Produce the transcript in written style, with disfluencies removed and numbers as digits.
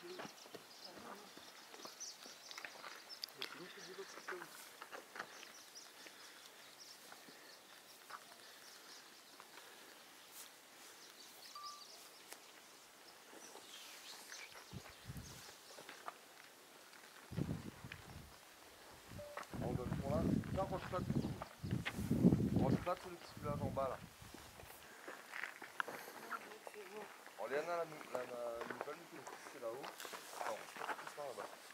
On donne pour là. Là, range pas tout. Range pas tout le petit village en bas là. Oh, Léana, la nouvelle, c'est là-haut. Non, c'est là-bas.